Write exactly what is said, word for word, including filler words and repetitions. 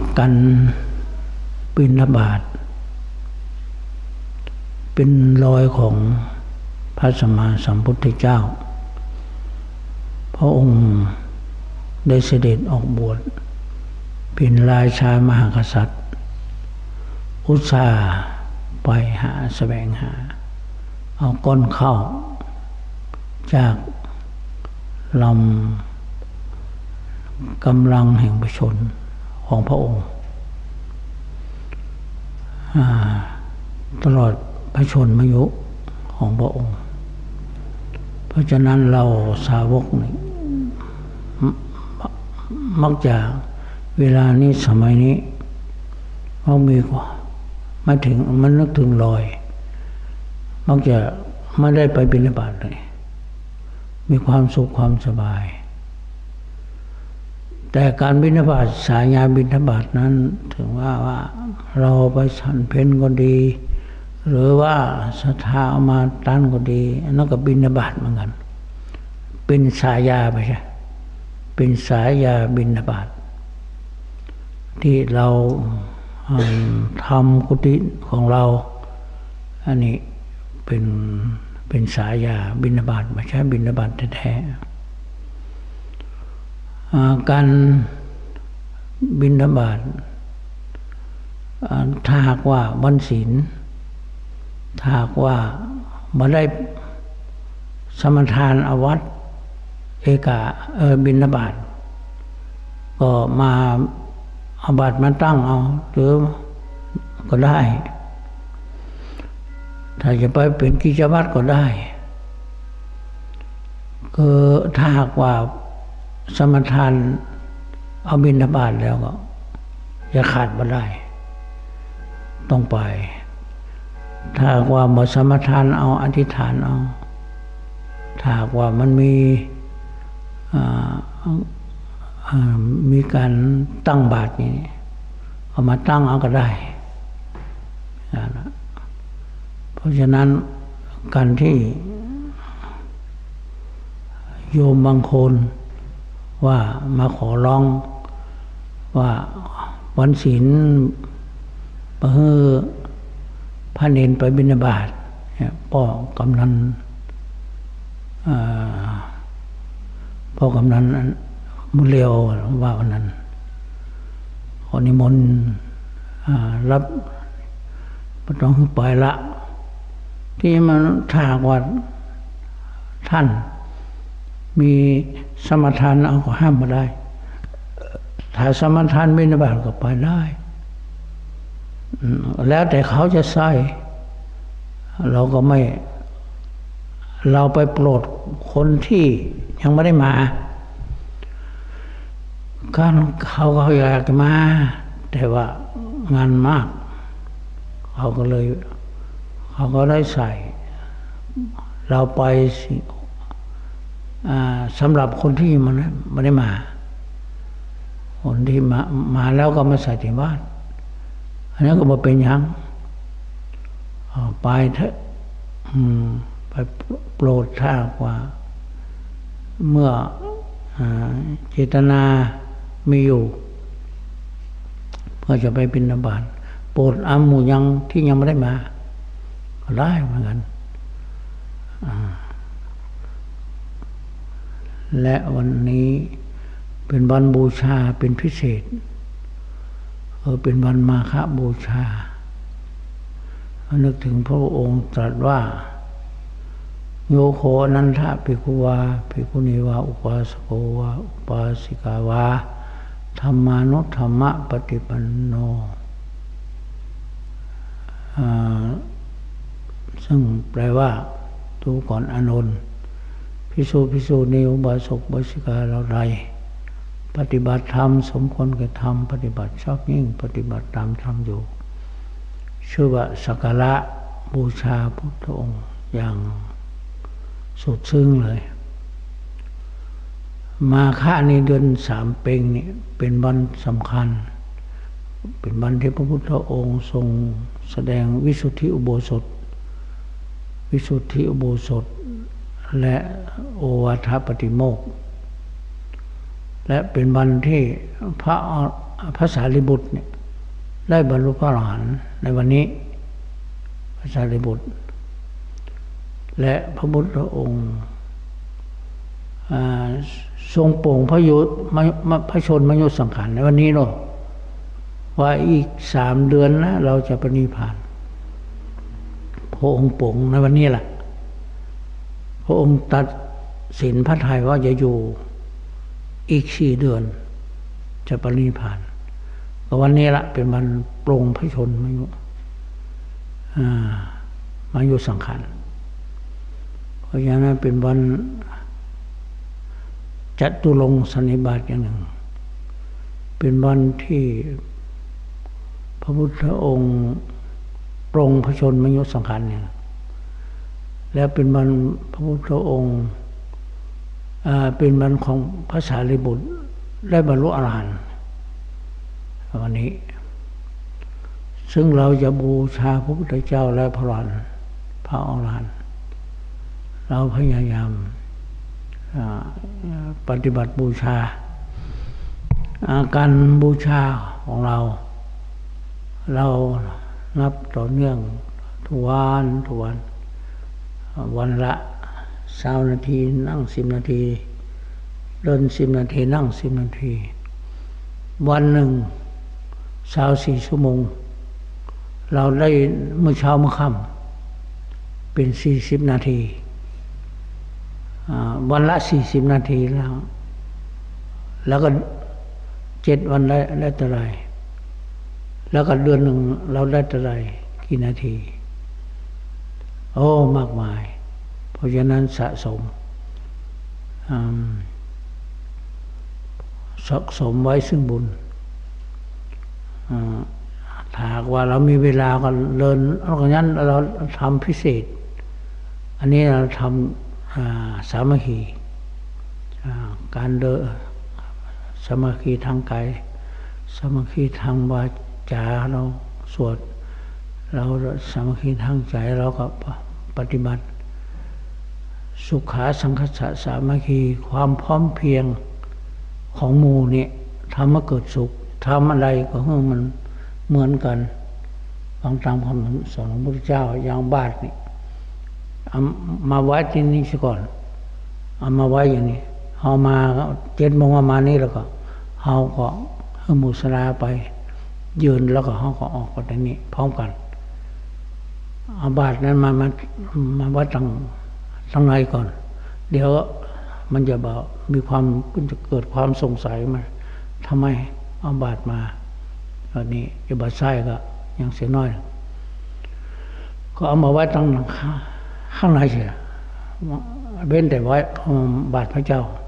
การบิณฑบาตเป็นรอยของพระสัมมาสัมพุทธเจ้าพระองค์ได้เสด็จออกบวชเป็นราชามหากษัตริย์อุตส่าห์ไปหาแสวงหาเอาก้อนข้าวจากลำกำลังแห่งประชนของพระองค์ตลอดพระชนมายุของพระองค์เพราะฉะนั้นเราสาวกนี่มักจะเวลานี้สมัยนี้มักมีกว่าไม่ถึงมันนึกถึงลอยมักจะไม่ได้ไปบิณฑบาตเลยมีความสุขความสบายแต่การบิณฑบาตสายญาบิณฑบาตนั้นถึงว่าว่าเราไปฉันเพลก็ดีหรือว่าศรัทธาเอามาตั้งก็ดีนั่นก็บิณฑบาตเหมือนกันเป็นสายญาไปใช่เป็นสายญาบิณฑบาตที่เราทำกุฏิของเราอันนี้เป็นเป็นสายญาบิณฑบาตไม่ใช่บิณฑบาตแท้ๆการบิณฑบาตถ้าหากว่าวันศีลถ้าหากว่ามาได้สมทานอวัตเอกะเออบิณฑบาตก็มาเอาบาตรมาตั้งเอาหรือก็ได้ถ้าจะไปเป็นกิจวัตรก็ได้คือถ้าหากว่าสมทานเอาบิณฑบาตแล้วก็จะขาดไม่ได้ต้องไปถ้าหากว่าหมดสมทานเอาอธิษฐานเอาถ้าหากว่ามันมีมีการตั้งบาตรนี่เอามาตั้งเอาก็ได้เพราะฉะนั้นการที่โยมบางคนว่ามาขอร้องว่าวันศีลเพื่อพระเนนไปบิณฑบาตพ่อกำนันพ่อกำนันมุเลวว่าวันนั้นขอนิมนต์รับไม่ต้องปล่อยละที่มันถ้าว่าท่านมีสมทานเอาก็ห้ามมาได้ถ้าสมทานบิณฑบาตก็ไปได้แล้วแต่เขาจะใส่เราก็ไม่เราไปโปรดคนที่ยังไม่ได้มาการเขาก็อยากจะมาแต่ว่างานมากเขาก็เลยเขาก็ได้ใส่เราไปสำหรับคนที่มันไม่ได้มาคนที่มามาแล้วก็มาใส่ที่บ้านอันนี้ก็มาเป็นยังไปเถอะไปโปรดถ้าว่าเมื่อเจตนามีอยู่เพื่อจะไปบิณฑบาตโปรดอาหมู่ยังที่ยังไม่ได้มาก็ได้เหมือนกันและวันนี้เป็นวันบูชาเป็นพิเศษเออเป็นวันมาฆบูชานึกถึงพระองค์ตรัสว่าโยโคนันทะภิกขุวาภิกขุณีวาอุปาสโกวาอุปาสิกาวาธรรมานุธรรมะปฏิปันโนซึ่งแปลว่าดูก่อนอานนท์ภิกษุภิกษุณีอุบาสกอุบาสิกาเราใดปฏิบัติธรรมสมควรแก่ธรรมปฏิบัติชอบยิ่งปฏิบัติตามธรรมอยู่ชื่อว่าสักการะบูชาพุทธองค์อย่างสุดซึ้งเลยมาฆะในเดือนสามเพ็ญนี่เป็นวันสำคัญเป็นวันที่พระพุทธองค์ทรงแสดงวิสุทธิอุโบสถวิสุทธิอุโบสถและโอวาทปฏิโมกข์และเป็นวันที่พระอพระสารีบุตรเนี่ยได้บรรลุพระอรหันต์ในวันนี้พระสารีบุตรและพระพุทธองค์ทรงโปร่งพระยุทธพระชนมยุทธสังขารในวันนี้เนาะว่าอีกสามเดือนนะเราจะปณิพพานพระองค์โปร่งในวันนี้แหละพระองค์ตัดสินพระทัยว่าจะอยู่อีกสี่เดือนจะปณิพพานก็วันนี้ละเป็นวันปรงพระชนมยุมายุสังขารเพราะฉะนั้นเป็นวันจตุรงค์สันนิบาตอย่างหนึ่งเป็นวันที่พระพุทธองค์ปรงพระชนมยุสังขารเนี่ยแล้วเป็นวันพระพุทธองค์เป็นวันของพระสารีบุตรได้บรรลุอรหันต์วันนี้ซึ่งเราจะบูชาพระพุทธเจ้าและพระอรหันต์พระอรหันต์เราพยายามปฏิบัติบูชาการบูชาของเราเรานับต่อเนื่องทุกวันทุกวันวันละสามนาทีนั่งสิบนาทีเดินสิบนาทีนั่งสิบนาทีวันหนึ่งสาวสี่ชั่วโมงเราได้เมื่อเช้าเมื่อค่ำเป็นสี่สิบนาทีวันละสี่สิบนาทีแล้วแล้วก็เจ็ดวันได้ได้เท่าไรแล้วก็เดือนหนึ่งเราได้เท่าไรกี่นาทีโอ้มากมายเพราะฉะนั้นสะสมสะสมไว้ซึ่งบุญถ้าหากว่าเรามีเวลาก็เดินเพราะงั้นเราทำพิเศษอันนี้เราทำสามัคคีการเดินสามัคคีทางกายสามัคคีทางวาจาเราสวดเราสามัคคีทางใจเราก็ปฏิบัติสุขาสังคัสสะสามัคคีความพร้อมเพรียงของหมู่นี่ทำให้เกิดสุขทำอะไรก็ให้มันเหมือนกันฟังตามคำสอนของพระพุทธเจ้าอย่างบาตรนี่เอามาไว้ที่นี่ซะก่อนเอามาไว้อย่างนี้เอามาเจ็ดโมงมานี่แล้วก็เอาก็ให้มุสลาไปยืนแล้วก็เขาก็ออกกันอย่างนี้พร้อมกันเอาบาตรนั้นมามามาไว้ตั้งตั้งไหนก่อนเดี๋ยวมันจะบอกมีความจะเกิดความสงสัยมาทำไมเอาบาตรมาตอนนี้จะบาดไส้ก็ยังเสียน้อยก็เอามาไว้ตั้งข้างในเฉยเว้นแต่ไว้บาตรพระเจ้า